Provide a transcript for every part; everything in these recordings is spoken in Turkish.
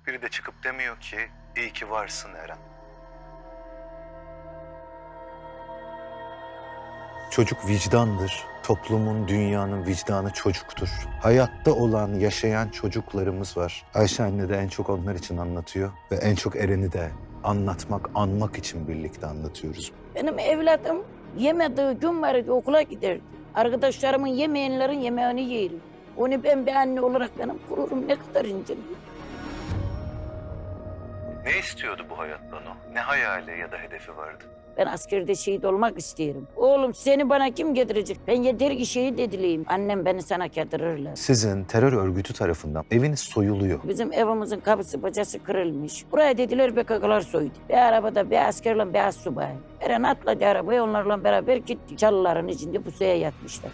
Biri de çıkıp demiyor ki iyi ki varsın Eren. Çocuk vicdandır. Toplumun, dünyanın vicdanı çocuktur. Hayatta olan, yaşayan çocuklarımız var. Ayşe anne de en çok onlar için anlatıyor. Ve en çok Eren'i de anlatmak, anmak için birlikte anlatıyoruz. Benim evladım yemediği gün vardı, okula giderdi. Arkadaşlarımın yemeyenlerin yemeğini yerim. Onu ben bir anne olarak benim gururum ne kadar inceliyor. Ne istiyordu bu hayattan o? Ne hayali ya da hedefi vardı? Ben askerde şehit olmak istiyorum. Oğlum seni bana kim getirecek? Ben yeter ki şehit edileyim. Annem beni sana getirirler. Sizin terör örgütü tarafından eviniz soyuluyor. Bizim evimizin kapısı bacası kırılmış. Buraya dediler PKK'lar soydu. Bir arabada bir askerle bir astsubay. Eren atladı arabaya, onlarla beraber gitti. Çalıların içinde pusuya yatmışlar.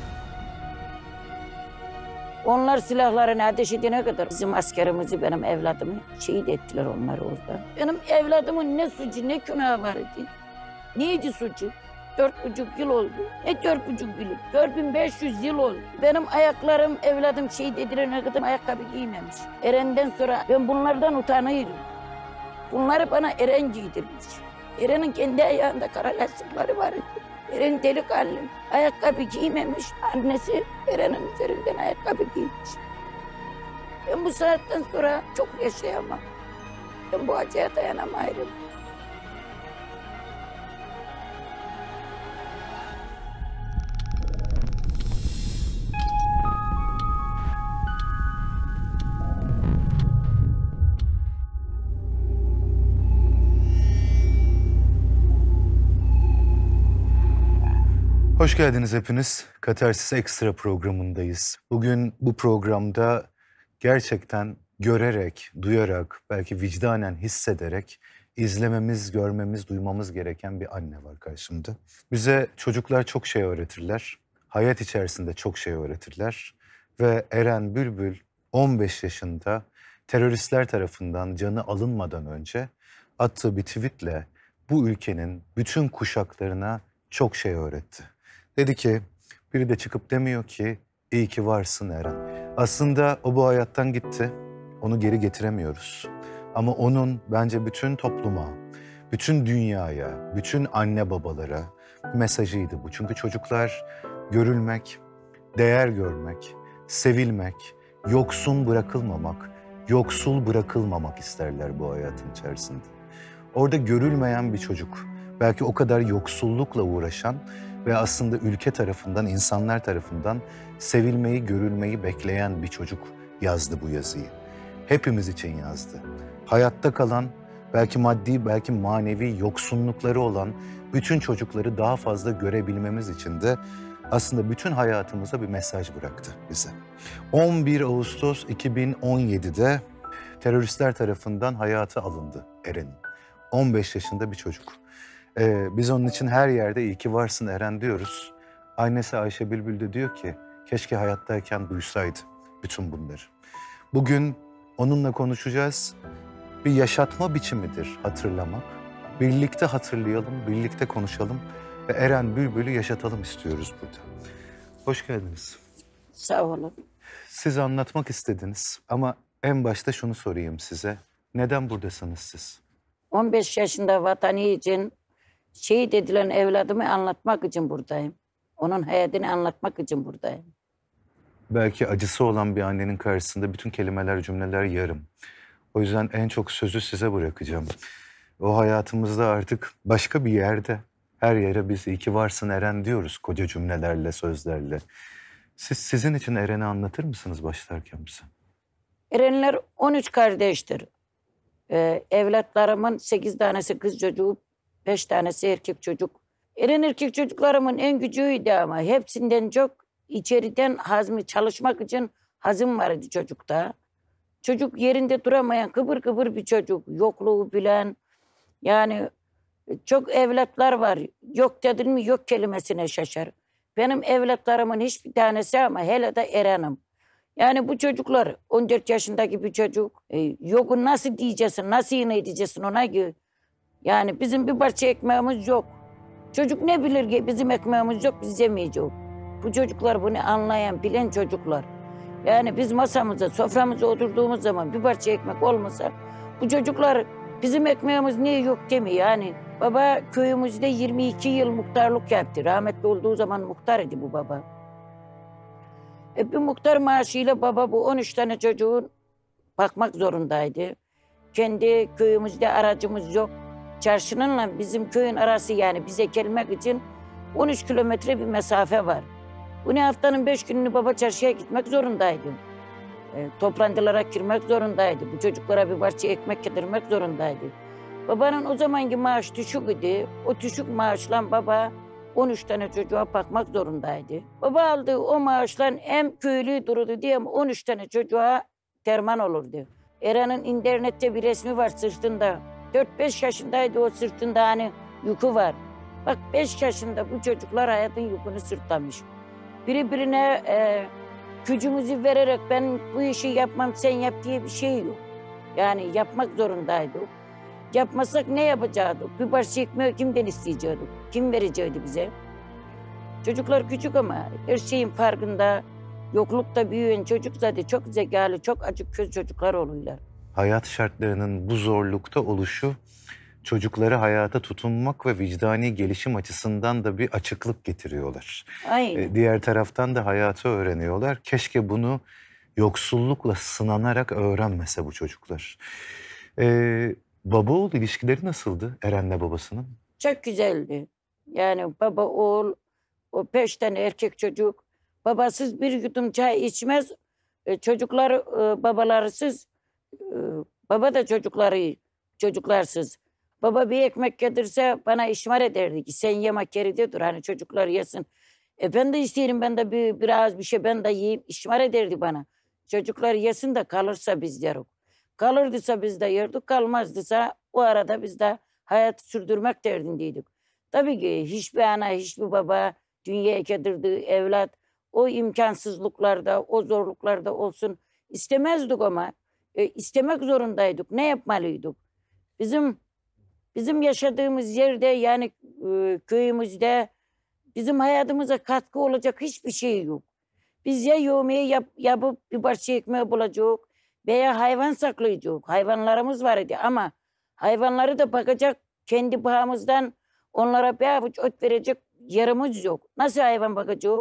Onlar silahlarını ateş edene kadar bizim askerimizi, benim evladımı şehit ettiler onlar orada. Benim evladımın ne suçu ne günahı vardı. Neydi suçu? 4,5 yıl oldu. Ne 4,5 yıl? 4500 yıl oldu. Benim ayaklarım, evladım şehit edilene kadar ayakkabı giymemiş. Eren'den sonra ben bunlardan utanıyorum. Bunları bana Eren giydirmiş. Eren'in kendi ayağında kara lastikleri vardı. Eren delikanlı, ayakkabı giymemiş. Annesi Eren'in üzerinden ayakkabı giymiş. Ben bu saatten sonra çok yaşayamam. Ben bu acıya dayanamayırım. Hoş geldiniz hepiniz. Katarsis Ekstra programındayız. Bugün bu programda gerçekten görerek, duyarak, belki vicdanen hissederek izlememiz, görmemiz, duymamız gereken bir anne var karşımda. Bize çocuklar çok şey öğretirler. Hayat içerisinde çok şey öğretirler. Ve Eren Bülbül 15 yaşında teröristler tarafından canı alınmadan önce attığı bir tweetle bu ülkenin bütün kuşaklarına çok şey öğretti. Dedi ki, biri de çıkıp demiyor ki iyi ki varsın Eren. Aslında o bu hayattan gitti, onu geri getiremiyoruz. Ama onun bence bütün topluma, bütün dünyaya, bütün anne babalara mesajıydı bu. Çünkü çocuklar görülmek, değer görmek, sevilmek, yoksun bırakılmamak, yoksul bırakılmamak isterler bu hayatın içerisinde. Orada görülmeyen bir çocuk, belki o kadar yoksullukla uğraşan ve aslında ülke tarafından, insanlar tarafından sevilmeyi, görülmeyi bekleyen bir çocuk yazdı bu yazıyı. Hepimiz için yazdı. Hayatta kalan, belki maddi, belki manevi yoksunlukları olan bütün çocukları daha fazla görebilmemiz için de aslında bütün hayatımıza bir mesaj bıraktı bize. 11 Ağustos 2017'de teröristler tarafından hayatı alındı Eren'in. 15 yaşında bir çocuk. Biz onun için her yerde iyi ki varsın Eren diyoruz. Annesi Ayşe Bülbül de diyor ki keşke hayattayken duysaydı bütün bunları. Bugün onunla konuşacağız. Bir yaşatma biçimidir hatırlamak. Birlikte hatırlayalım, birlikte konuşalım ve Eren Bülbül'ü yaşatalım istiyoruz burada. Hoş geldiniz. Sağ olun. Siz anlatmak istediniz ama en başta şunu sorayım size. Neden buradasınız siz? 15 yaşında vatanı için şehit edilen evladımı anlatmak için buradayım. Onun hayatını anlatmak için buradayım. Belki acısı olan bir annenin karşısında bütün kelimeler, cümleler yarım. O yüzden en çok sözü size bırakacağım. O hayatımızda artık başka bir yerde, her yere biz iyi ki varsın Eren diyoruz koca cümlelerle, sözlerle. Sizin için Eren'i anlatır mısınız başlarken bize? Erenler 13 kardeştir. Evlatlarımın 8 tanesi kız çocuğu, 5 tanesi erkek çocuk. Eren erkek çocuklarımın en küçüğüydü ama hepsinden çok içeriden hazmi çalışmak için hazım vardı çocukta. Çocuk yerinde duramayan kıvır kıvır bir çocuk. Yokluğu bilen, yani çok evlatlar var. Yok dedin mi yok kelimesine şaşar. Benim evlatlarımın hiçbir tanesi ama hele de Eren'im. Yani bu çocuklar 14 yaşındaki bir çocuk. Yoku nasıl diyeceksin, nasıl yine edeceksin ona göre. Yani bizim bir parça ekmeğimiz yok. Çocuk ne bilir ki bizim ekmeğimiz yok, biz yemeyeceğiz. Bu çocuklar bunu anlayan, bilen çocuklar. Yani biz masamıza, soframıza oturduğumuz zaman bir parça ekmek olmasa bu çocuklar bizim ekmeğimiz niye yok demiyor. Yani baba köyümüzde 22 yıl muhtarlık yaptı. Rahmetli olduğu zaman muhtar idi bu baba. Bir muhtar maaşıyla baba bu 13 tane çocuğun bakmak zorundaydı. Kendi köyümüzde aracımız yok. Çarşınınla bizim köyün arası yani bize gelmek için 13 kilometre bir mesafe var. Bu ne haftanın 5 gününü baba çarşıya gitmek zorundaydı. Toplantılara girmek zorundaydı. Bu çocuklara bir parça ekmek getirmek zorundaydı. Babanın o zamanki maaş düşük idi. O düşük maaşla baba 13 tane çocuğa bakmak zorundaydı. Baba aldığı o maaşla hem köylü dururdu diye 13 tane çocuğa derman olurdu. Eren'in internette bir resmi var sırtında. 4-5 yaşındaydı o sırtında hani yükü var. Bak 5 yaşında bu çocuklar hayatın yükünü sırtlamış. Birbirine gücümüzü vererek ben bu işi yapmam sen yap diye bir şey yok. Yani yapmak zorundaydık. Yapmasak ne yapacaktık? Bir parça ekmeği kimden isteyecektik? Kim verecekti bize? Çocuklar küçük ama her şeyin farkında. Yoklukta büyüyen çocuk zaten çok zekalı, çok açık göz çocuklar oluyorlar. Hayat şartlarının bu zorlukta oluşu çocukları hayata tutunmak ve vicdani gelişim açısından da bir açıklık getiriyorlar. Aynen. Diğer taraftan da hayatı öğreniyorlar. Keşke bunu yoksullukla sınanarak öğrenmese bu çocuklar. Baba oğul ilişkileri nasıldı Eren'le babasının? Çok güzeldi. Yani baba oğul, o 5 tane erkek çocuk. Babasız bir yudum çay içmez. Çocuklar babalarısız. Baba da çocuklarsız. Baba bir ekmek getirse bana işmar ederdi ki sen yemek yerinde dur hani çocuklar yesin. Ben de isterim ben de biraz bir şey ben de yiyeyim işmar ederdi bana. Çocuklar yesin de kalırsa biz yeriz. Kalırdıysa biz de yerdik, kalmazdıysa o arada biz de hayatı sürdürmek derdindeydik. Tabii ki hiçbir ana, hiçbir baba dünyaya getirdiği evlat o imkansızlıklarda, o zorluklarda olsun istemezdik ama istemek zorundaydık. Ne yapmalıydık? Bizim yaşadığımız yerde yani köyümüzde bizim hayatımıza katkı olacak hiçbir şey yok. Biz ya yemeği yapıp bir parça ekmeği bulacak veya hayvan saklayacak. Hayvanlarımız var idi ama hayvanları da bakacak kendi pahamızdan onlara bir avuç ot verecek yerimiz yok. Nasıl hayvan bakacak?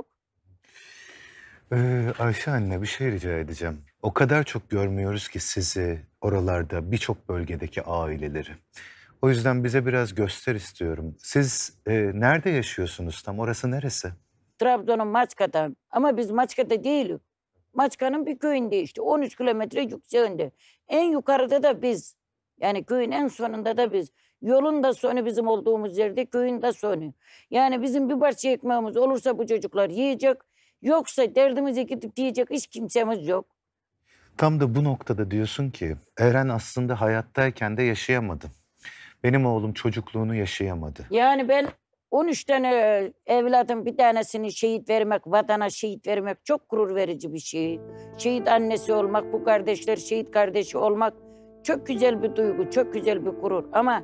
Ayşe anne bir şey rica edeceğim. O kadar çok görmüyoruz ki sizi oralarda birçok bölgedeki aileleri. O yüzden bize biraz göster istiyorum. Siz nerede yaşıyorsunuz tam? Orası neresi? Trabzon'un Maçka'da ama biz Maçka'da değiliz. Maçka'nın bir köyünde işte 13 kilometre yükseğinde. En yukarıda da biz. Yani köyün en sonunda da biz. Yolun da sonu bizim olduğumuz yerde köyün de sonu. Yani bizim bir parça ekmeğimiz olursa bu çocuklar yiyecek. Yoksa derdimize gidip diyecek hiç kimsemiz yok. Tam da bu noktada diyorsun ki Eren aslında hayattayken de yaşayamadı. Benim oğlum çocukluğunu yaşayamadı. Yani ben 13 tane evladım bir tanesini şehit vermek, vatana şehit vermek çok gurur verici bir şey. Şehit annesi olmak, bu kardeşler şehit kardeşi olmak çok güzel bir duygu, çok güzel bir gurur. Ama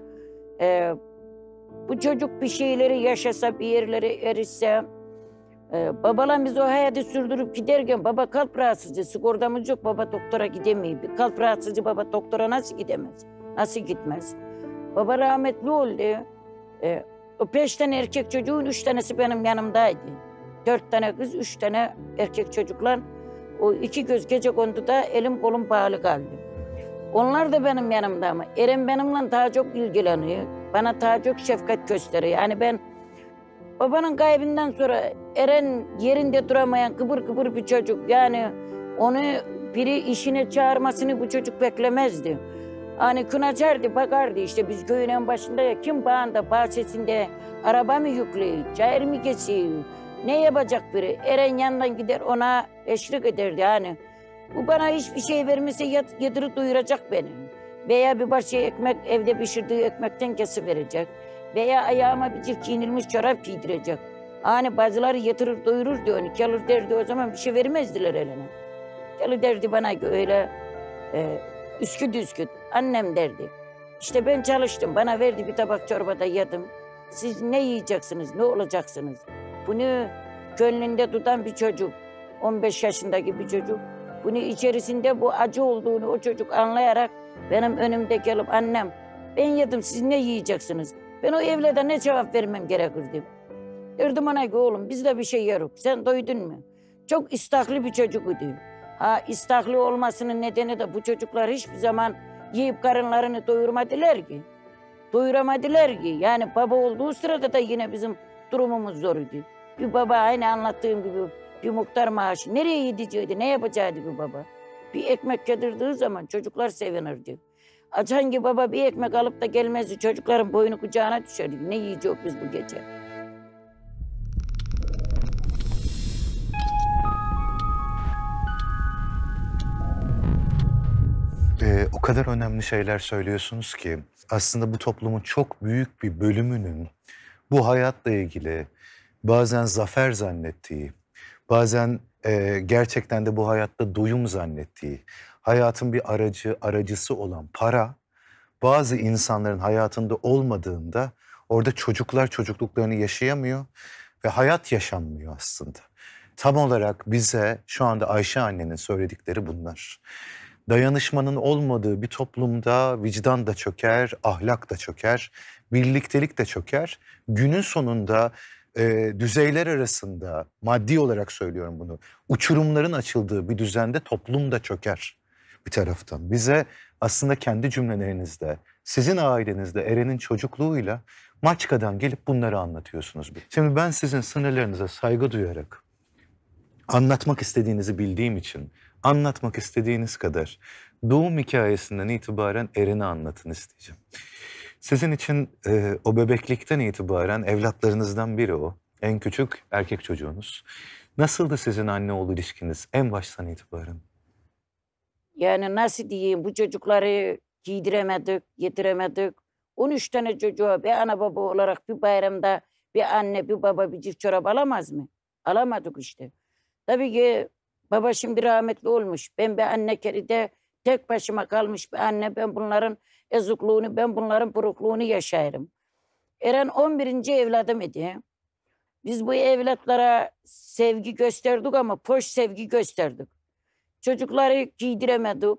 bu çocuk bir şeyleri yaşasa, bir yerlere erişse, babalar biz o hayatı sürdürüp giderken baba kalp rahatsızlığı, sigortamız yok, baba doktora gidemiyor. Bir kalp rahatsızlığı baba doktora nasıl gidemez, nasıl gitmez? Baba rahmetli oldu. O 5 tane erkek çocuğun 3 tanesi benim yanımdaydı. 4 tane kız, 3 tane erkek çocuklar. O 2 göz gecekonduda elim kolum bağlı kaldı. Onlar da benim yanımda ama Eren benimle daha çok ilgileniyor. Bana daha çok şefkat gösteriyor. Yani ben babanın kaybından sonra Eren yerinde duramayan kıbır kıbır bir çocuk. Yani onu biri işine çağırmasını bu çocuk beklemezdi. Hani gün açardı, bakardı işte biz köyün en başında ya kim bağında, bahçesinde araba mı yüklüyor, çayır mı geçiyor, ne yapacak biri? Eren yanından gider ona eşlik ederdi hani. Bu bana hiçbir şey vermese yedirip doyuracak beni. Veya bir parça ekmek evde pişirdiği ekmekten kesiverecek. Veya ayağıma bir çift giyinilmiş çorap giydirecek. Hani bazıları yatırır doyurur diyor, hani kalır derdi o zaman bir şey vermezdiler eline. Kalır derdi bana öyle üsküd. Annem derdi. İşte ben çalıştım. Bana verdi bir tabak çorbada yedim. Siz ne yiyeceksiniz, ne olacaksınız? Bunu gönlünde tutan bir çocuk. 15 yaşındaki bir çocuk. Bunu içerisinde bu acı olduğunu o çocuk anlayarak benim önümde gelip annem ben yedim siz ne yiyeceksiniz? Ben o evlada ne cevap vermem gerekirdi? Derdim ona ki oğlum biz de bir şey yiyoruz. Sen doydun mu? Çok iştahlı bir çocuktu. Ha iştahlı olmasının nedeni de bu çocuklar hiçbir zaman yiyip karınlarını doyurmadılar ki. Doyuramadılar ki. Yani baba olduğu sırada da yine bizim durumumuz zor idi. Bir baba aynı anlattığım gibi bir muhtar maaşı nereye gidecekti, ne yapacaktı bir baba? Bir ekmek yedirdiği zaman çocuklar sevinirdi. Hangi baba bir ekmek alıp da gelmezdi, çocukların boynu kucağına düşerdi. Ne yiyeceğiz biz bu gece? O kadar önemli şeyler söylüyorsunuz ki aslında bu toplumun çok büyük bir bölümünün bu hayatla ilgili bazen zafer zannettiği, bazen gerçekten de bu hayatta doyum zannettiği, hayatın bir aracısı olan para bazı insanların hayatında olmadığında orada çocuklar çocukluklarını yaşayamıyor ve hayat yaşanmıyor aslında. Tam olarak bize şu anda Ayşe annenin söyledikleri bunlar. Dayanışmanın olmadığı bir toplumda vicdan da çöker, ahlak da çöker, birliktelik de çöker. Günün sonunda düzeyler arasında, maddi olarak söylüyorum bunu, uçurumların açıldığı bir düzende toplum da çöker bir taraftan. Bize aslında kendi cümlelerinizde, sizin ailenizde Eren'in çocukluğuyla Maçka'dan gelip bunları anlatıyorsunuz. Şimdi ben sizin sınırlarınıza saygı duyarak, anlatmak istediğinizi bildiğim için, anlatmak istediğiniz kadar doğum hikayesinden itibaren Eren'i anlatın isteyeceğim. Sizin için o bebeklikten itibaren evlatlarınızdan biri o. En küçük erkek çocuğunuz. Nasıldı sizin anne oğul ilişkiniz en baştan itibaren? Yani nasıl diyeyim bu çocukları giydiremedik, yediremedik. 13 tane çocuğa bir ana baba olarak bir bayramda bir anne, bir baba bir çift çorap alamaz mı? Alamadık işte. Tabii ki baba şimdi rahmetli olmuş. Ben bir anne keride tek başıma kalmış bir anne. Ben bunların ezikliğini, ben bunların burukluğunu yaşarım. Eren 11. evladım idi. Biz bu evlatlara sevgi gösterdik ama boş sevgi gösterdik. Çocukları giydiremedik.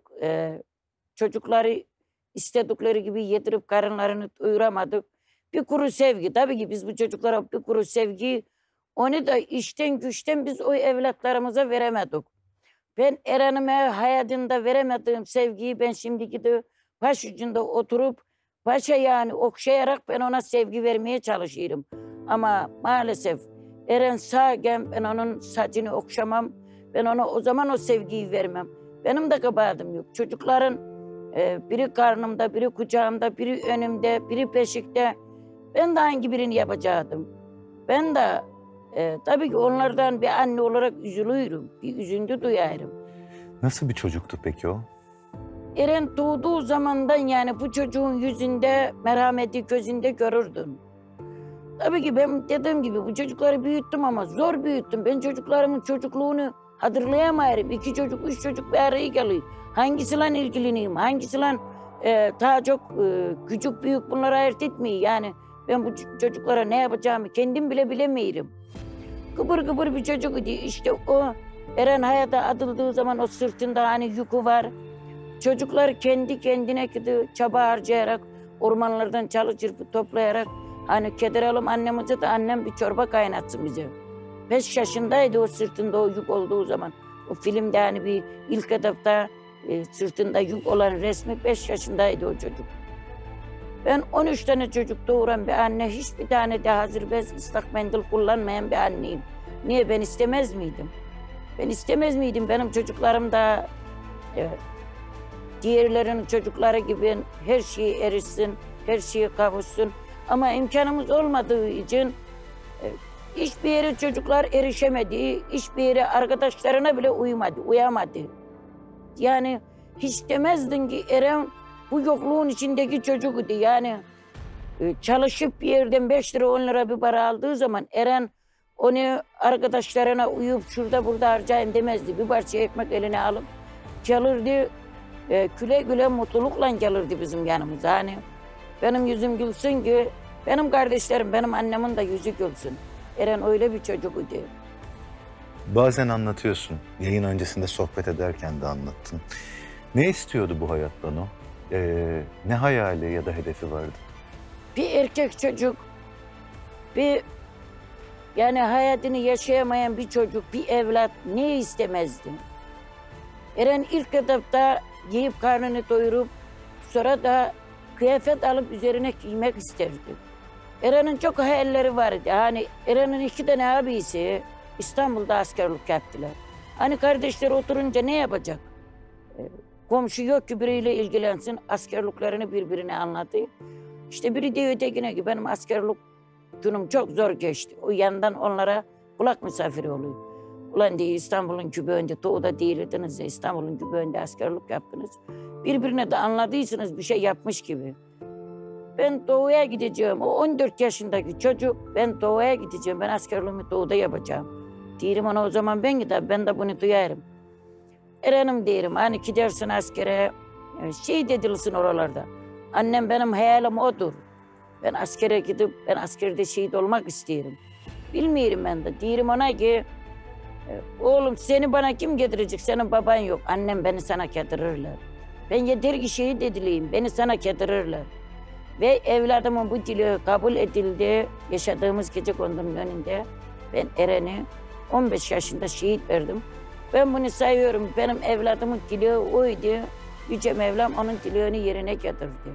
Çocukları istedikleri gibi yedirip karınlarını doyuramadık. Bir kuru sevgi. Tabii ki biz bu çocuklara bir kuru sevgi onu da işten güçten biz o evlatlarımıza veremedik. Ben Eren'ime hayatında veremediğim sevgiyi ben şimdi gidip başucunda oturup başa yani okşayarak ben ona sevgi vermeye çalışıyorum. Ama maalesef Eren sağken ben onun saçını okşamam. Ben ona o zaman o sevgiyi vermem. Benim de kabahatim yok. Çocukların biri karnımda, biri kucağımda, biri önümde, biri peşikte. Ben de hangi birini yapacaktım? Ben de tabii ki onlardan bir anne olarak üzülüyorum. Bir üzüntü duyarım. Nasıl bir çocuktu peki o? Eren doğduğu zamandan yani bu çocuğun yüzünde merhameti gözünde görürdüm. Tabii ki ben dediğim gibi bu çocukları büyüttüm ama zor büyüttüm. Ben çocuklarımın çocukluğunu hatırlayamıyorum. 2 çocuk, 3 çocuk bir araya geliyor. Hangisiyle ilgileneyim, hangisiyle daha çok küçük büyük bunları ayırt etmiyor. Yani ben bu çocuklara ne yapacağımı kendim bile bilemiyorum. Kıpır kıpır bir çocuk idi. İşte o Eren hayata atıldığı zaman o sırtında hani yükü var. Çocuklar kendi kendine gidiyor, çaba harcayarak, ormanlardan çalı çırpı toplayarak hani kederalım annemize de annem bir çorba kaynatsın bize. 5 yaşındaydı o sırtında o yük olduğu zaman. O filmde hani bir ilk etapta sırtında yük olan resmi 5 yaşındaydı o çocuk. Ben 13 tane çocuk doğuran bir anne, hiçbir tane de hazır bez ıslak mendil kullanmayan bir anneyim. Niye ben istemez miydim? Ben istemez miydim benim çocuklarım da diğerlerinin çocukları gibi her şeyi erişsin, her şeyi kavuşsun. Ama imkanımız olmadığı için hiçbir yere çocuklar erişemedi, hiçbir yere arkadaşlarına bile uyamadı. Yani hiç demezdin ki Eren bu yokluğun içindeki çocuktu. Yani çalışıp bir yerden 5 lira 10 lira bir para aldığı zaman Eren onu arkadaşlarına uyup şurada burada harcayayım demezdi. Bir parça ekmek eline alıp gelirdi. Güle güle mutlulukla gelirdi bizim yanımıza. Hani benim yüzüm gülsün ki benim kardeşlerim, benim annemin de yüzü gülsün. Eren öyle bir çocuktu. Bazen anlatıyorsun. Yayın öncesinde sohbet ederken de anlattın. Ne istiyordu bu hayattan o? Ne hayali ya da hedefi vardı? Bir erkek çocuk, bir yani hayatını yaşayamayan bir çocuk, bir evlat ne istemezdi? Eren ilk etapta yiyip karnını doyurup sonra da kıyafet alıp üzerine giymek isterdi. Eren'in çok hayalleri vardı. Hani Eren'in 2 tane abisi İstanbul'da askerlik yaptılar. Hani kardeşleri oturunca ne yapacak? Komşu yok ki biriyle ilgilensin, askerliklerini birbirine anlattı. İşte biri diyor ötekine ki benim askerlik günüm çok zor geçti. O yandan onlara kulak misafiri oluyor. Ulan diye İstanbul'un kübüğünde, doğuda değildiniz ya, İstanbul'un kübüğünde askerlik yaptınız. Birbirine de anladıysanız bir şey yapmış gibi. Ben doğuya gideceğim, o 14 yaşındaki çocuk, ben doğuya gideceğim, ben askerliğimi doğuda yapacağım. Diyelim ona o zaman ben giderim, ben de bunu duyarım. Eren'im derim, hani gidersin askere, şehit edilsin oralarda. Annem benim hayalim odur. Ben askere gidip, ben askerde şehit olmak istiyorum. Bilmiyorum ben de. Diyelim ona ki, oğlum seni bana kim getirecek? Senin baban yok. Annem beni sana getirirler. Ben yeter ki şehit edileyim, beni sana getirirler. Ve evladımın bu dili kabul edildi. Yaşadığımız Gecekondur'un önünde ben Eren'i 15 yaşında şehit verdim. Ben bunu sayıyorum. Benim evladımın dili oydu. Yüce Mevlam onun dileğini yerine getirdi.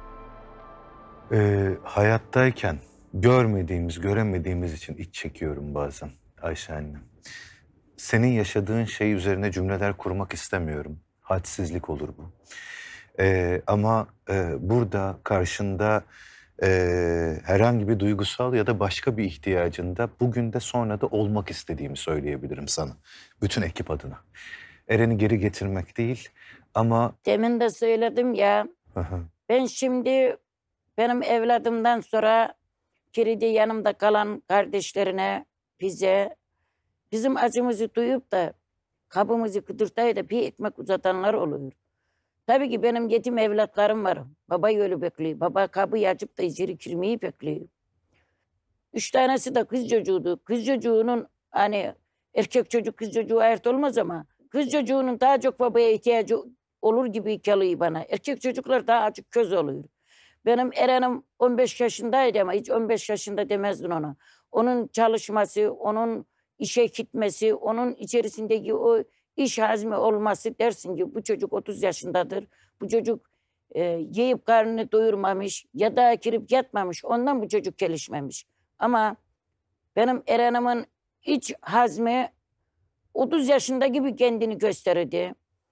Hayattayken görmediğimiz, göremediğimiz için iç çekiyorum bazen Ayşe anne. Senin yaşadığın şey üzerine cümleler kurmak istemiyorum. Hadsizlik olur bu. Ama burada karşında herhangi bir duygusal ya da başka bir ihtiyacında bugün de sonra da olmak istediğimi söyleyebilirim sana. Bütün ekip adına. Eren'i geri getirmek değil ama... Demin de söyledim ya, ben şimdi benim evladımdan sonra geride yanımda kalan kardeşlerine, bize, bizim acımızı duyup da kabımızı kıdırtayı da bir ekmek uzatanlar oluyor. Tabii ki benim yetim evlatlarım var. Baba yolu bekliyor. Baba kabı açıp da içeri girmeyi bekliyor. 3 tanesi de kız çocuğuydu. Kız çocuğunun hani erkek çocuk kız çocuğu ayırt olmaz ama kız çocuğunun daha çok babaya ihtiyacı olur gibi kalıyor bana. Erkek çocuklar daha açık köz oluyor. Benim Eren'im 15 yaşındaydı ama hiç 15 yaşında demezdin ona. Onun çalışması, onun işe gitmesi, onun içerisindeki o iş hazmi olması dersin ki bu çocuk 30 yaşındadır. Bu çocuk yiyip karnını doyurmamış ya da girip yatmamış. Ondan bu çocuk gelişmemiş. Ama benim Eren'imin iç hazmi 30 yaşında gibi kendini gösterdi.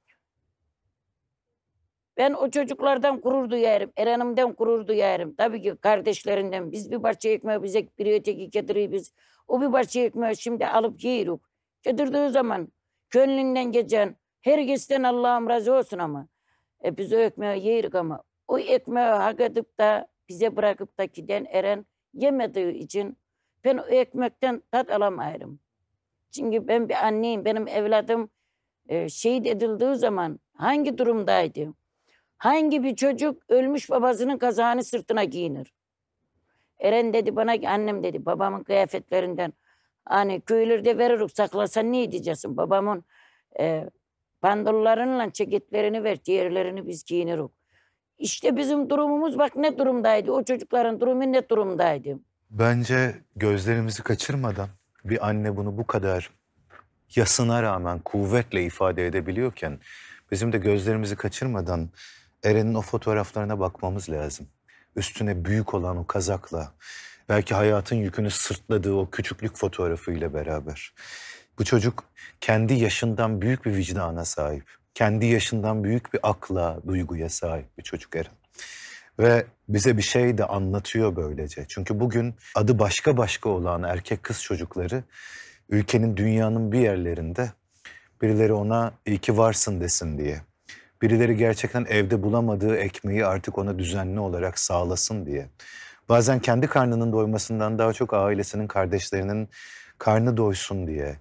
Ben o çocuklardan gurur duyarım. Eren'imden gurur duyarım. Tabii ki kardeşlerinden. Biz bir parça ekmeği bize biri öteki getiriyor biz. O bir parça ekmeği şimdi alıp yiyoruz. Getirdiği zaman gönlünden geçen herkesten Allah'ım razı olsun ama. Biz o ekmeği yiyoruz ama o ekmeği hak edip de bize bırakıp da giden Eren yemediği için ben o ekmekten tat alamıyorum. Çünkü ben bir anneyim. Benim evladım şehit edildiği zaman hangi durumdaydı? Hangi bir çocuk ölmüş babasının kazağını sırtına giyinir? Eren dedi bana ki annem dedi babamın kıyafetlerinden hani köylerde veririk saklasan ne diyeceksin? Babamın bandollarıyla ceketlerini ver diğerlerini biz giyinirik. İşte bizim durumumuz bak ne durumdaydı. O çocukların durumu ne durumdaydı? Bence gözlerimizi kaçırmadan bir anne bunu bu kadar yasına rağmen kuvvetle ifade edebiliyorken bizim de gözlerimizi kaçırmadan Eren'in o fotoğraflarına bakmamız lazım. Üstüne büyük olan o kazakla, belki hayatın yükünü sırtladığı o küçüklük fotoğrafıyla beraber. Bu çocuk kendi yaşından büyük bir vicdana sahip. Kendi yaşından büyük bir akla, duyguya sahip bir çocuk Eren. Ve bize bir şey de anlatıyor böylece. Çünkü bugün adı başka başka olan erkek kız çocukları ülkenin, dünyanın bir yerlerinde birileri ona iyi ki varsın desin diye. Birileri gerçekten evde bulamadığı ekmeği artık ona düzenli olarak sağlasın diye. Bazen kendi karnının doymasından daha çok ailesinin, kardeşlerinin karnı doysun diye.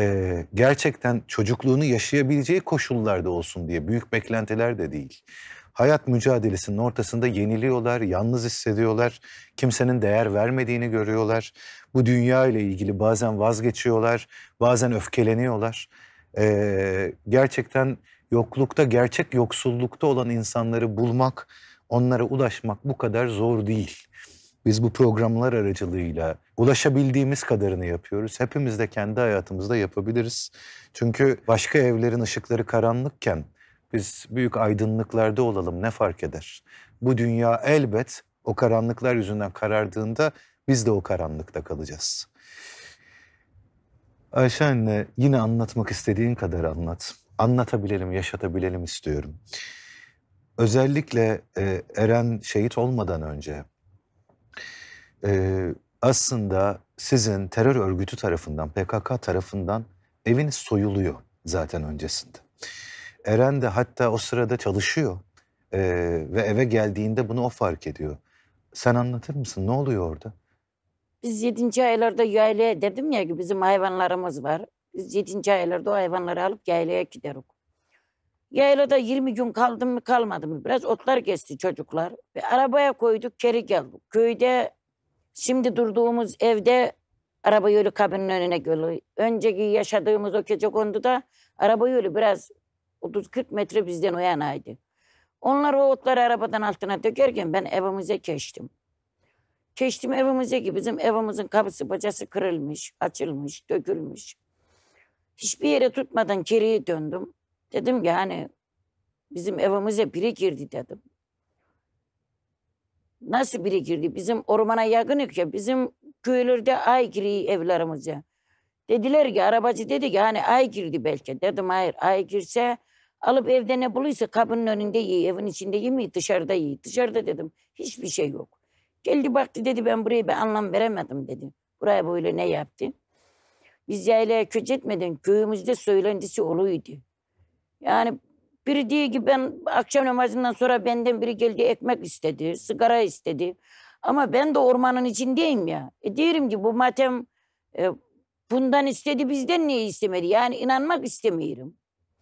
Gerçekten çocukluğunu yaşayabileceği koşullarda olsun diye. Büyük beklentiler de değil. hayat mücadelesinin ortasında yeniliyorlar, yalnız hissediyorlar, kimsenin değer vermediğini görüyorlar. Bu dünya ile ilgili bazen vazgeçiyorlar, bazen öfkeleniyorlar. Gerçekten yoklukta, gerçek yoksullukta olan insanları bulmak, onlara ulaşmak bu kadar zor değil. Biz bu programlar aracılığıyla ulaşabildiğimiz kadarını yapıyoruz. Hepimiz de kendi hayatımızda yapabiliriz. Çünkü başka evlerin ışıkları karanlıkken biz büyük aydınlıklarda olalım, ne fark eder? Bu dünya elbet o karanlıklar yüzünden karardığında biz de o karanlıkta kalacağız. Ayşe anne, yine anlatmak istediğin kadar anlat. Anlatabilelim, yaşatabilelim istiyorum. Özellikle Eren şehit olmadan önce aslında sizin terör örgütü tarafından, PKK tarafından eviniz soyuluyor zaten öncesinde. Eren de hatta o sırada çalışıyor ve eve geldiğinde bunu o fark ediyor. Sen anlatır mısın? Ne oluyor orada? Biz 7. aylarda yaylaya dedim ya ki bizim hayvanlarımız var. Biz 7. aylarda o hayvanları alıp yaylaya gideriz. Yaylada 20 gün kaldım mı kalmadım mı biraz otlar kesti çocuklar. Ve arabaya koyduk geri geldik. Köyde şimdi durduğumuz evde araba yolu kabinin önüne geliyor. Önceki yaşadığımız o Gecekondu'da araba yolu biraz 30-40 metre bizden o yanaydı. Onlar o otları arabadan altına dökerken ben evimize geçtim. Geçtim evimize ki bizim evimizin kapısı bacası kırılmış, açılmış, dökülmüş. Hiçbir yere tutmadan geriye döndüm. Dedim ki hani bizim evimize biri girdi dedim. Nasıl biri girdi? Bizim ormana yakınık ya, bizim köylerde ay giriyor evlerimize. Dediler ki arabacı dedi ki hani ay girdi belki. Dedim hayır, ay girse alıp evde ne buluysa kapının önünde yiyor, evin içinde yemiyor, dışarıda yiyor. Dışarıda dedim hiçbir şey yok. Geldi baktı dedi ben buraya bir anlam veremedim dedi. Buraya böyle ne yaptı? Biz yaylaya köç etmeden köyümüzde söylentisi oluydu. Yani biri diyor ki ben akşam namazından sonra benden biri geldi ekmek istedi, sigara istedi. Ama ben de ormanın içindeyim ya. Diyorum ki bu matem bundan istedi bizden niye istemedi? Yani inanmak istemiyorum.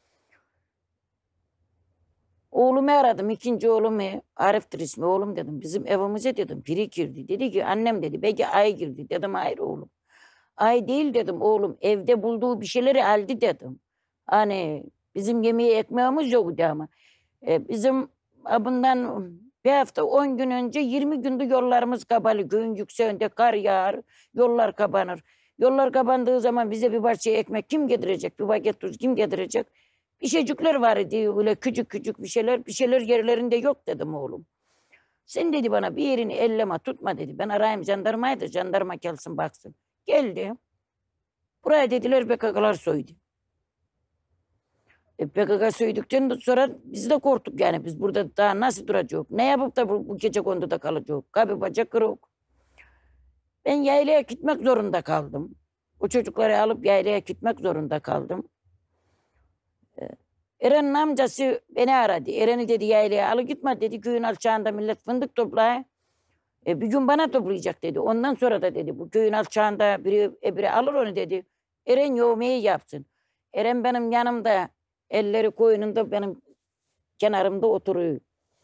Oğlumu aradım, ikinci oğlumu, Arif'tir ismi, oğlum dedim. Bizim evimize dedim, biri girdi. Dedi ki annem dedi, belki ay girdi. Dedim hayır oğlum. Ay değil dedim oğlum, evde bulduğu bir şeyleri aldı dedim. Hani bizim yemeğe ekmeğimiz yoktu ama. Bizim bundan bir hafta 10 gün önce 20 gündür yollarımız kapalı. Göğün yükseğinde kar yağar, yollar kapanır. Yollar kapandığı zaman bize bir parça ekmek kim getirecek, bir paket tuz kim getirecek? Bir şeycikler var idi öyle küçük küçük bir şeyler yerlerinde yok dedim oğlum. Sen dedi bana bir yerini elleme tutma dedi. Ben arayayım jandarmayı da jandarma gelsin baksın. Geldi. Buraya dediler PKK'lar soydu. PKK soyduktan sonra biz de korktuk yani. Biz burada daha nasıl duracağız? Ne yapıp da bu Gecekondu'da kalacağız? Kapı bacak kırık. Ben yaylaya gitmek zorunda kaldım. O çocukları alıp yaylaya gitmek zorunda kaldım. Eren'in amcası beni aradı. Eren'i dedi yaylaya alı gitme dedi. Köyün alçağında millet fındık toplayın. Bir gün bana toplayacak dedi. Ondan sonra da dedi bu köyün alçağında biri alır onu dedi. Eren yevmeyi yapsın. Eren benim yanımda elleri koynunda benim kenarımda oturuyor.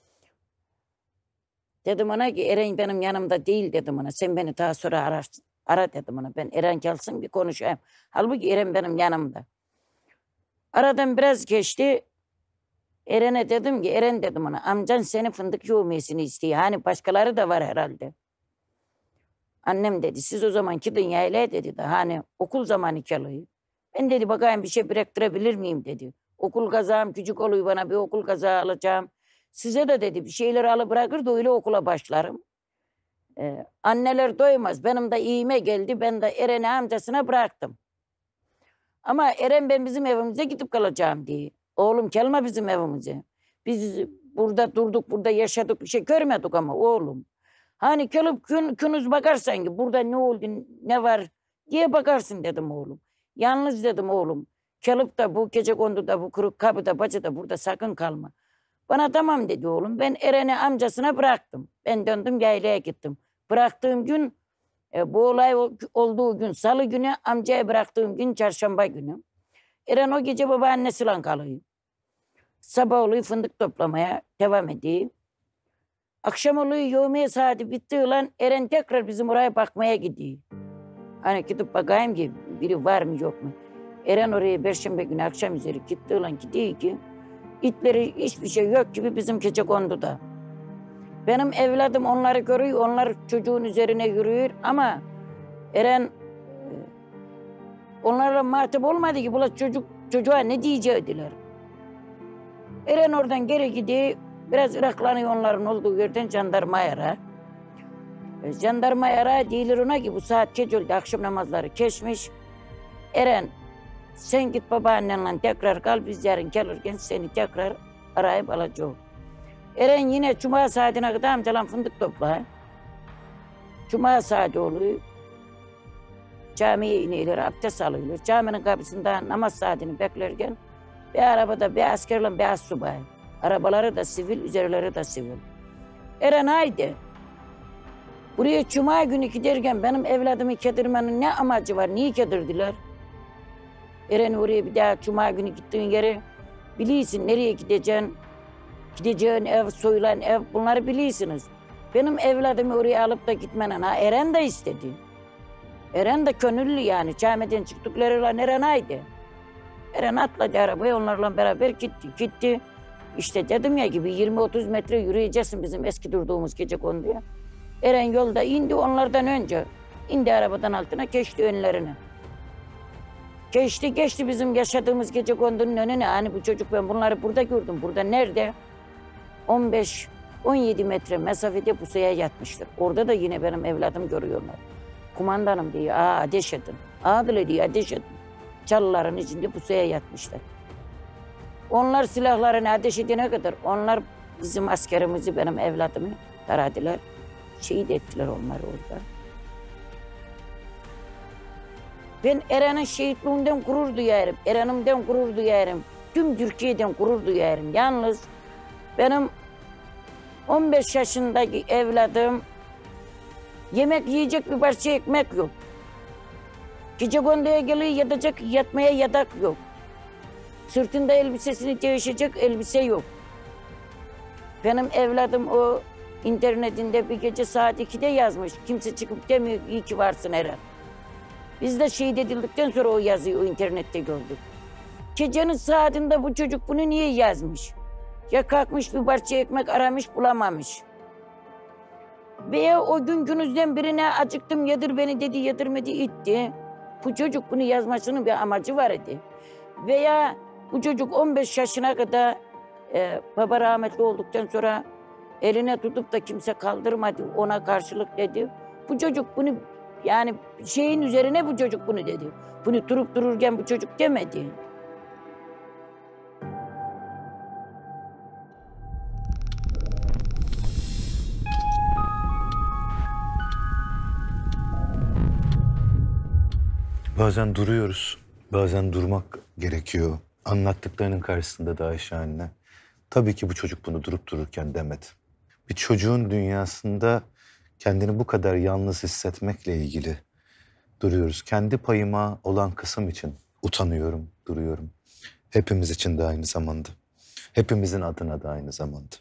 Dedim ona ki Eren benim yanımda değil dedim ona. Sen beni daha sonra ararsın. Ara dedim ona. Ben Eren gelsin bir konuşayım. Halbuki Eren benim yanımda. Aradan biraz geçti. Eren'e dedim ki Eren dedim ona amcan seni fındık yevmiyesini istiyor. Hani başkaları da var herhalde. Annem dedi siz o zaman gidin yaylaya dedi de hani okul zamanı kalıyor. Ben dedi bakayım bir şey biriktirebilir miyim dedi. Okul kazağım küçük oluyor bana bir okul kazağı alacağım. Size de dedi bir şeyler alıp bırakır da öyle okula başlarım. Anneler doymaz. Benim de iyime geldi. Ben de Eren'i amcasına bıraktım. Ama Eren ben bizim evimize gidip kalacağım diye. Oğlum gelme bizim evimize. Biz burada durduk, burada yaşadık bir şey görmedik ama oğlum. Hani gelip günüz bakarsan ki burada ne oldu, ne var diye bakarsın dedim oğlum. Yalnız dedim oğlum. Gelip de bu Gecekondu'da, bu kırık kapıda, bacada burada sakın kalma. Bana tamam dedi oğlum. Ben Eren'i amcasına bıraktım. Ben döndüm yaylaya gittim. Bıraktığım gün bu olay olduğu gün salı günü, amcaya bıraktığım gün çarşamba günü. Eren o gece babaannesiyle kalıyor. Sabah oluyor fındık toplamaya devam edeyim. Akşam oluyor yevmiye saati bitti lan Eren tekrar bizim oraya bakmaya gidiyor. Hani gidip bakayım ki biri var mı yok mu? Eren oraya Perşembe günü akşam üzeri gitti lan gidiyor ki itleri hiçbir şey yok gibi bizim Gecekondu'da. Benim evladım onları görüyor, onlar çocuğun üzerine yürüyor ama Eren onlarla muhatap olmadı ki bu çocuğa ne diyecektiler. Eren oradan geri gidiyor, biraz ıraklanıyor onların olduğu yerden jandarmaya ara. Jandarmaya ara değilir ona ki bu saat gece oldu, akşam namazları geçmiş. Eren sen git babaannenle tekrar kal, biz yarın gelirken seni tekrar arayıp alacağız. Eren yine cuma saatine kadar amcalan fındık topla. Cuma saati oluyor. Camiye iniyorlar, abdest alıyorlar. Caminin kapısında namaz saatini beklerken bir arabada bir askerle bir astsubay. Arabaları da sivil, üzerleri de sivil. Eren haydi. Buraya cuma günü giderken benim evladımı kedirmenin ne amacı var? Niye kedirdiler? Eren oraya bir daha cuma günü gittiğin yere biliyorsun nereye gideceksin. Gideceğin ev, soyulan ev bunları biliyorsunuz. Benim evladımı oraya alıp da gitmenin ha Eren de istedi. Eren de gönüllü yani. Camiden çıktıklarıyla Eren haydi. Eren atladı arabaya onlarla beraber gitti. İşte dedim ya gibi 20-30 metre yürüyeceksin bizim eski durduğumuz Gecekondu'ya. Eren yolda indi onlardan önce. İndi arabadan altına geçti önlerine. Geçti bizim yaşadığımız Gecekondu'nun önüne. Hani bu çocuk ben bunları burada gördüm. Burada nerede? 15-17 metre mesafede pusuya yatmıştır. Orada da yine benim evladım görüyorlar. Kumandanım diyor, ateş edin. Adile diyor, ateş edin. Çalıların içinde pusuya yatmışlar. Onlar silahlarını ateş edene kadar, onlar bizim askerimizi, benim evladımı taradılar. Şehit ettiler onları orada. Ben Eren'in şehitliğinden gurur duyarım. Eren'imden gurur duyarım. Tüm Türkiye'den gurur duyarım. Yalnız benim 15 yaşındaki evladım yemek yiyecek bir parça ekmek yok. Gecekonduya geliyor yatmaya yatak yok. Sırtında elbisesini değişecek elbise yok. Benim evladım o internetinde bir gece saat 2'de yazmış. Kimse çıkıp demiyor iyi ki varsın Eren. Biz de şehit edildikten sonra o yazıyı o internette gördük. Gecenin saatinde bu çocuk bunu niye yazmış? Ya kalkmış bir parça ekmek aramış bulamamış. Veya o gün günüzden birine acıktım yedir beni dedi yedirmedi itti. Bu çocuk bunu yazmasının bir amacı var idi. Veya bu çocuk 15 yaşına kadar baba rahmetli olduktan sonra eline tutup da kimse kaldırmadı ona karşılık dedi. Bu çocuk bunu yani şeyin üzerine bu çocuk bunu dedi. Bunu durup dururken bu çocuk demedi. Bazen duruyoruz, bazen durmak gerekiyor. Anlattıklarının karşısında da Ayşe anne. Tabii ki bu çocuk bunu durup dururken demedi. Bir çocuğun dünyasında kendini bu kadar yalnız hissetmekle ilgili duruyoruz. Kendi payıma olan kısım için utanıyorum, duruyorum. Hepimiz için de aynı zamanda. Hepimizin adına da aynı zamanda.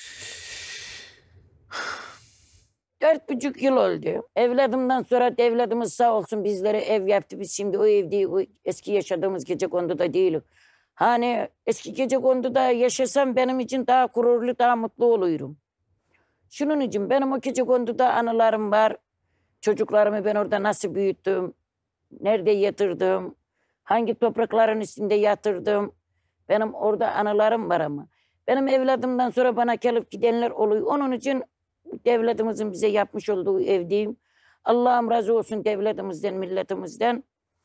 4,5 yıl oldu. Evladımdan sonra evladımız sağ olsun bizlere ev yaptı. Biz şimdi o evde o eski yaşadığımız Gecekondu'da değiliz. Hani eski Gecekondu'da yaşasam benim için daha gururlu, daha mutlu oluyorum. Şunun için benim o Gecekondu'da anılarım var. Çocuklarımı ben orada nasıl büyüttüm, nerede yatırdım, hangi toprakların üstünde yatırdım. Benim orada anılarım var ama. Benim evladımdan sonra bana gelip gidenler oluyor. Onun için devletimizin bize yapmış olduğu evdeyim. Allah'ım razı olsun devletimizden, milletimizden.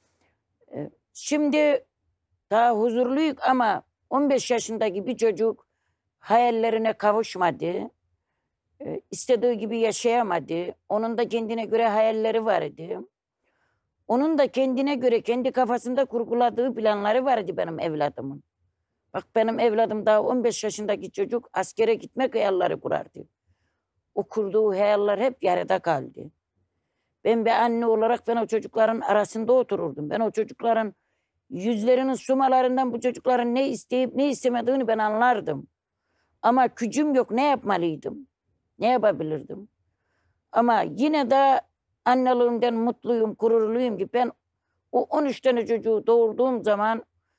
Şimdi daha huzurluyuz ama 15 yaşındaki bir çocuk hayallerine kavuşmadı. İstediği gibi yaşayamadı. Onun da kendine göre hayalleri vardı. Onun da kendine göre, kendi kafasında kurguladığı planları vardı benim evladımın. Bak benim evladım daha 15 yaşındaki çocuk askere gitmek hayalleri kurardı. O kurduğu hayaller hep yarıda kaldı. Ben bir anne olarak ben o çocukların arasında otururdum. Ben o çocukların yüzlerinin sumalarından bu çocukların ne isteyip ne istemediğini ben anlardım. Ama gücüm yok, ne yapmalıydım? Ne yapabilirdim? Ama yine de anneliğimden mutluyum, gururluyum ki ben o 13 tane çocuğu doğurduğum zaman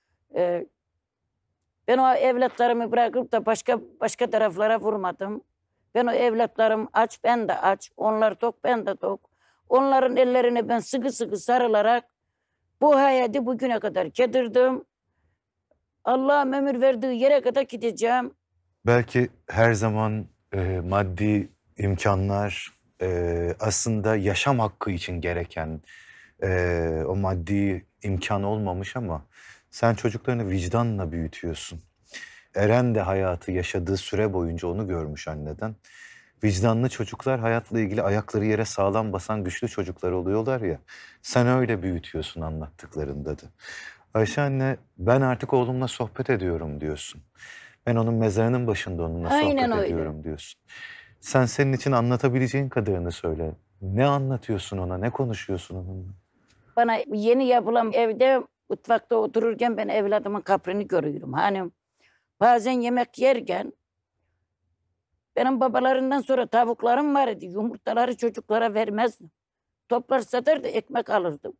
ben o evlatlarımı bırakıp da başka taraflara vurmadım. Ben o evlatlarım aç, ben de aç. Onlar tok, ben de tok. Onların ellerine ben sıkı sıkı sarılarak bu hayatı bugüne kadar getirdim. Allah'ım ömür verdiği yere kadar gideceğim. Belki her zaman maddi imkanlar aslında yaşam hakkı için gereken o maddi imkan olmamış ama sen çocuklarını vicdanla büyütüyorsun. Eren de hayatı yaşadığı süre boyunca onu görmüş anneden. Vicdanlı çocuklar hayatla ilgili ayakları yere sağlam basan güçlü çocuklar oluyorlar ya. Sen öyle büyütüyorsun anlattıklarında da. Ayşe anne, ben artık oğlumla sohbet ediyorum diyorsun. Ben onun mezarının başında onunla Aynen sohbet öyle. ediyorum diyorsun. Senin için anlatabileceğin kadarını söyle. Ne anlatıyorsun ona, ne konuşuyorsun onunla? Bana yeni yapılan evde mutfakta otururken ben evladımın kabrini görüyorum. Hani bazen yemek yerken benim babalarından sonra tavuklarım vardı. Yumurtaları çocuklara vermezdim. Toplar satardı, ekmek alırdım.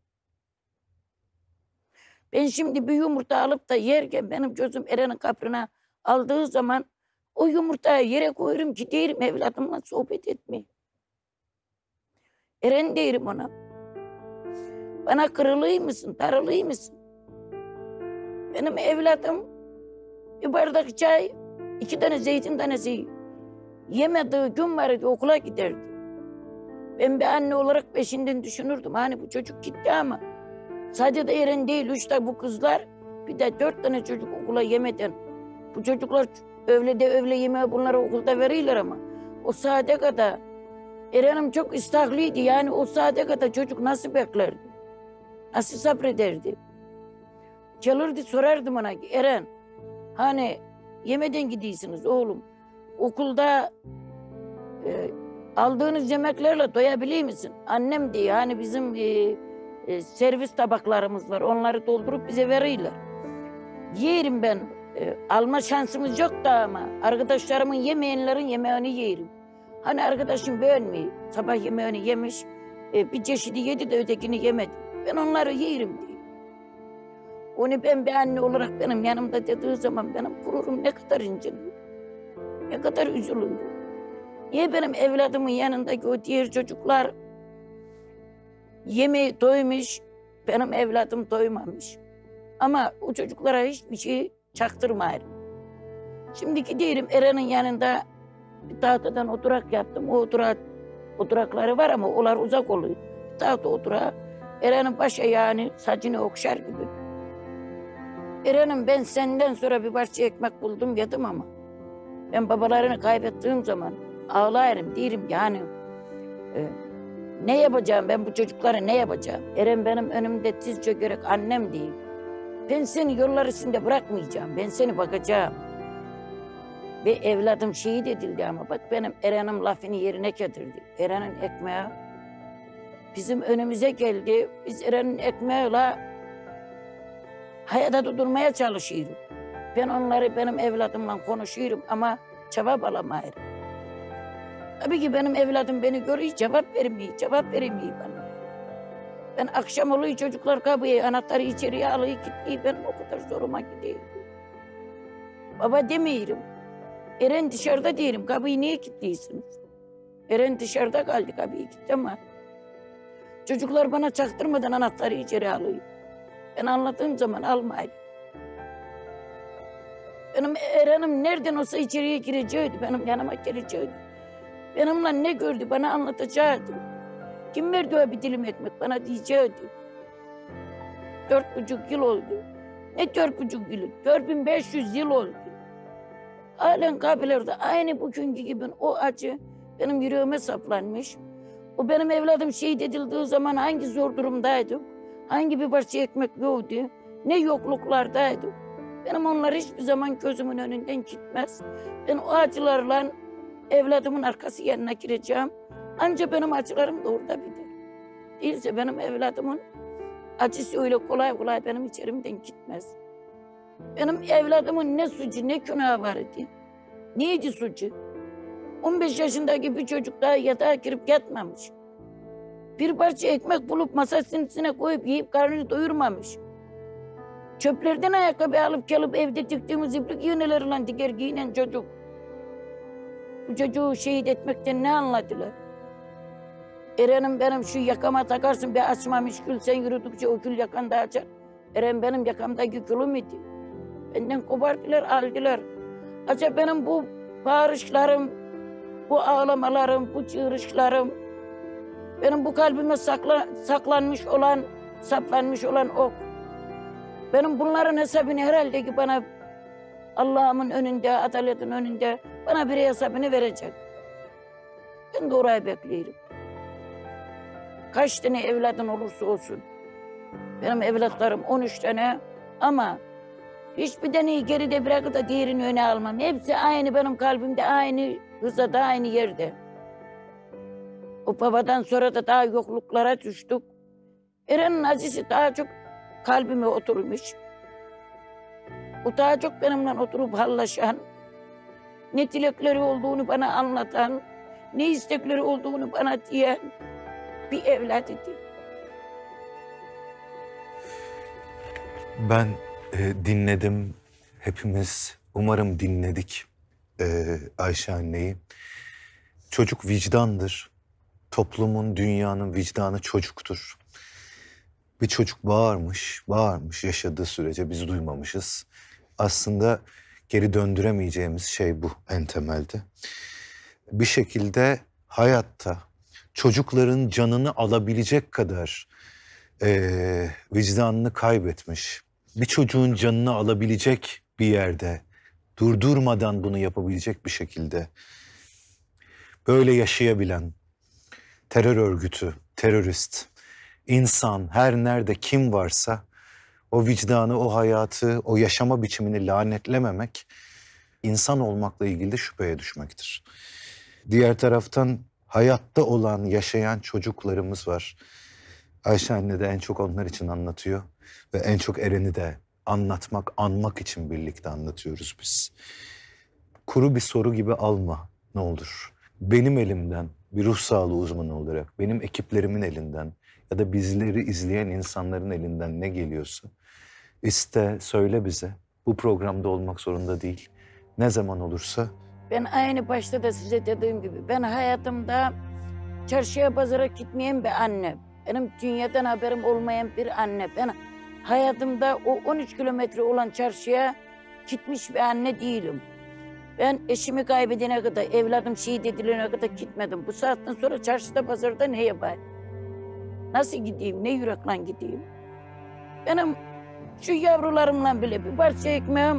Ben şimdi bir yumurta alıp da yerken benim gözüm Eren'in kabrine aldığı zaman o yumurtayı yere koyuyorum ki derim evladımla sohbet etmeye. Eren derim ona. Bana kırılıyor musun, darılıyor musun? Benim evladım bir bardak çay, 2 tane zeytin tanesi yemediği gün vardı, okula giderdi. Ben bir anne olarak peşinden düşünürdüm. Hani bu çocuk gitti ama sadece de Eren değil, 3 de bu kızlar, bir de 4 tane çocuk okula yemeden. Bu çocuklar öğle yemeği bunlara okulda veriyorlar ama o saate kadar Eren'im çok istahlıydı. Yani o saate kadar çocuk nasıl beklerdi? Nasıl sabrederdi? Gelirdi sorardım ona ki Eren, hani yemeden gidiyorsunuz oğlum. Okulda aldığınız yemeklerle doyabiliyor musun? Annem diyor hani bizim servis tabaklarımız var. Onları doldurup bize veriyorlar. Yerim ben. Alma şansımız yok da ama arkadaşlarımın yemeyenlerin yemeğini yerim. Hani arkadaşım beğenmiyor. Sabah yemeğini yemiş. Bir çeşidi yedi de ötekini yemedi. Ben onları yerim diyor. Onu ben bir anne olarak benim yanımda dediği zaman benim gururum ne kadar inceliyor. Ne kadar üzülüyor. Niye benim evladımın yanındaki o diğer çocuklar yemeği doymuş, benim evladım doymamış. Ama o çocuklara hiçbir şey çaktırmayırım. Şimdiki diyelim Eren'in yanında bir tahtadan oturak yaptım. O oturakları var ama onlar uzak oluyor. Bir tahta oturağı. Eren'in baş ayağını, saçını okşar gibi. Eren'im ben senden sonra bir parça ekmek buldum yedim ama ben babalarını kaybettiğim zaman ağlarım, derim ki hani ne yapacağım ben bu çocuklara, ne yapacağım? Eren benim önümde tiz çökerek annem değil. Ben seni yollar üstünde bırakmayacağım, ben seni bakacağım. Ve evladım şehit edildi ama bak benim Eren'im lafını yerine getirdi. Eren'in ekmeği bizim önümüze geldi. Biz Eren'in ekmeğiyle hayata tutulmaya çalışıyoruz. Ben onları benim evladımla konuşuyorum ama cevap alamıyorum. Tabii ki benim evladım beni görüyor, cevap vermiyor bana. Ben akşam oluyor çocuklar kapıyı, anahtarı içeriye alıyor gidiyor. Benim o kadar zoruma gidiyor. Baba demiyorum. Eren dışarıda diyelim, kapıyı niye kilitliyorsunuz? Eren dışarıda kaldı, kapıyı kilitli ama çocuklar bana çaktırmadan anahtarı içeri alıyor. Ben anlattığım zaman almayın. Benim Eren'im nereden olsa içeriye girecekti, benim yanıma gelecekti. Benimle ne gördü bana anlatacaktı. Kim verdi o bir dilim ekmek bana diyecekti. 4,5 yıl oldu. Ne 4,5 yılı? 4500 yıl oldu. Halen kabirlerde aynı bugünkü gibi o acı benim yüreğime saplanmış. O benim evladım şehit edildiği zaman hangi zor durumdaydı? Hangi bir parça ekmek yoktu? Ne yokluklardaydı? Benim onlar hiçbir zaman gözümün önünden gitmez. Ben o acılarla evladımın arkası yanına gireceğim. Ancak benim acılarım da orada biter. Değilse benim evladımın acısı öyle kolay kolay benim içerimden gitmez. Benim evladımın ne suçu ne günahı var idi. Neydi suçu? 15 yaşındaki bir çocuk daha yatağa girip yatmamış. Bir parça ekmek bulup masasının üstüne koyup yiyip karnını doyurmamış. Çöplerden ayakkabı alıp gelip evde diktiğimiz iplik iğnelerle diker giyinen çocuk. Bu çocuğu şehit etmekten ne anladılar? Eren'im benim şu yakama takarsın bir açmamış gül sen yürüdükçe o gül yakanda açar. Eren benim yakamdaki gülüm idi. Benden kopardılar aldılar. Acaba benim bu bağırışlarım, bu ağlamalarım, bu çığırışlarım, benim bu kalbime saklanmış olan, saplanmış olan ok. Benim bunların hesabını herhalde ki bana Allah'ımın önünde, adaletin önünde bana bir hesabını verecek. Ben de orayı bekliyorum. Kaç tane evladın olursa olsun. Benim evlatlarım 13 tane ama hiçbir taneyi geride bırakıp da diğerini öne almam. Hepsi aynı benim kalbimde, aynı hızada, aynı yerde. O babadan sonra da daha yokluklara düştük. Eren'in acısı daha çok kalbime oturmuş. O daha çok benimle oturup hallaşan, ne dilekleri olduğunu bana anlatan, ne istekleri olduğunu bana diyen bir evlat idi. Ben dinledim, hepimiz umarım dinledik Ayşe anneyi. Çocuk vicdandır. Toplumun, dünyanın vicdanı çocuktur. Bir çocuk bağırmış yaşadığı sürece biz duymamışız. Aslında geri döndüremeyeceğimiz şey bu en temelde. Bir şekilde hayatta çocukların canını alabilecek kadar vicdanını kaybetmiş, bir çocuğun canını alabilecek bir yerde durdurmadan bunu yapabilecek bir şekilde böyle yaşayabilen terör örgütü, terörist, insan her nerede kim varsa o vicdanı, o hayatı, o yaşama biçimini lanetlememek insan olmakla ilgili de şüpheye düşmektir. Diğer taraftan hayatta olan, yaşayan çocuklarımız var. Ayşe anne de en çok onlar için anlatıyor ve en çok Eren'i de anlatmak, anmak için birlikte anlatıyoruz biz. Kuru bir soru gibi alma ne olur. Benim elimden bir ruh sağlığı uzmanı olarak, benim ekiplerimin elinden ya da bizleri izleyen insanların elinden ne geliyorsa iste, söyle bize. Bu programda olmak zorunda değil. Ne zaman olursa. Ben aynı başta da size dediğim gibi ben hayatımda çarşıya pazara gitmeyen bir anne. Benim dünyadan haberim olmayan bir anne. Ben hayatımda o 13 kilometre olan çarşıya gitmiş bir anne değilim. Ben eşimi kaybedene kadar, evladım şehit edilene kadar gitmedim. Bu saatten sonra çarşıda pazarda ne yapayım? Nasıl gideyim, ne yürekle gideyim? Benim şu yavrularımla bile bir parça ekmeğim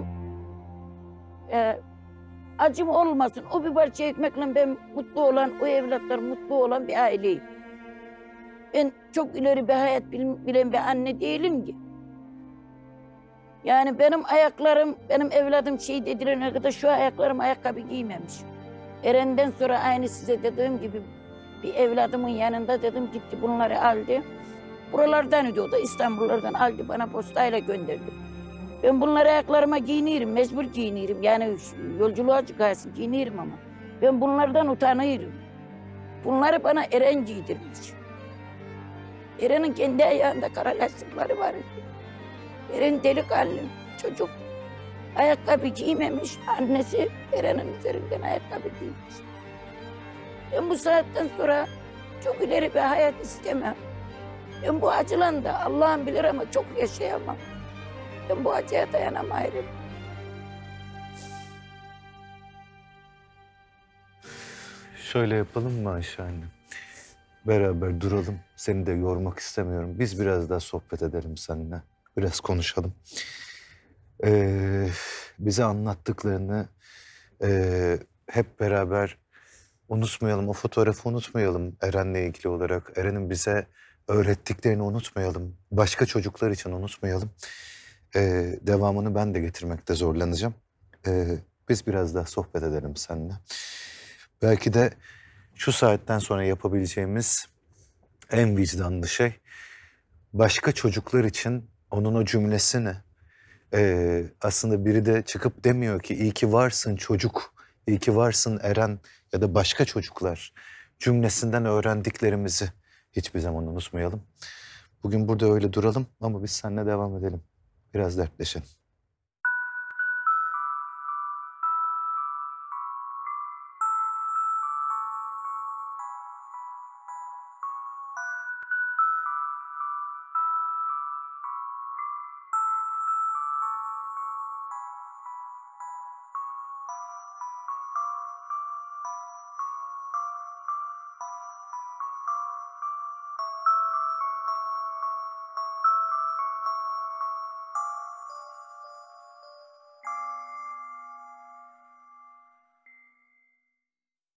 acım olmasın. O bir parça ekmekle ben mutlu olan, o evlatlar mutlu olan bir aileyim. Ben çok ileri bir hayat bilen bir anne değilim ki. Yani benim ayaklarım, benim evladım şehit edilene kadar şu ayaklarım ayakkabı giymemiş. Eren'den sonra aynı size dediğim gibi bir evladımın yanında dedim gitti bunları aldı. Buralardan idi o da İstanbullardan aldı bana postayla gönderdi. Ben bunları ayaklarıma giyinirim, mecbur giyinirim. Yani yolculuğa çıkarsın giyinirim ama. Ben bunlardan utanıyorum. Bunları bana Eren giydirmiş. Eren'in kendi ayağında kara lastikleri var. Eren delikanlı çocuk. Ayakkabı giymemiş. Annesi Eren'in üzerinden ayakkabı giymiş. Ben bu saatten sonra çok ileri bir hayat istemem. Ben bu acılan da Allah'ım bilir ama çok yaşayamam. Ben bu acıya dayanamayırım. Şöyle yapalım mı Ayşe anne? Beraber duralım. Seni de yormak istemiyorum. Biz biraz daha sohbet edelim seninle. Biraz konuşalım. Bize anlattıklarını hep beraber unutmayalım. O fotoğrafı unutmayalım Eren'le ilgili olarak. Eren'in bize öğrettiklerini unutmayalım. Başka çocuklar için unutmayalım. Devamını ben de getirmekte zorlanacağım. Biz biraz daha sohbet edelim seninle. Belki de şu saatten sonra yapabileceğimiz en vicdanlı şey başka çocuklar için onun o cümlesini aslında biri de çıkıp demiyor ki iyi ki varsın çocuk, iyi ki varsın Eren ya da başka çocuklar cümlesinden öğrendiklerimizi hiçbir zaman unutmayalım. Bugün burada öyle duralım ama biz seninle devam edelim. Biraz dertleşelim.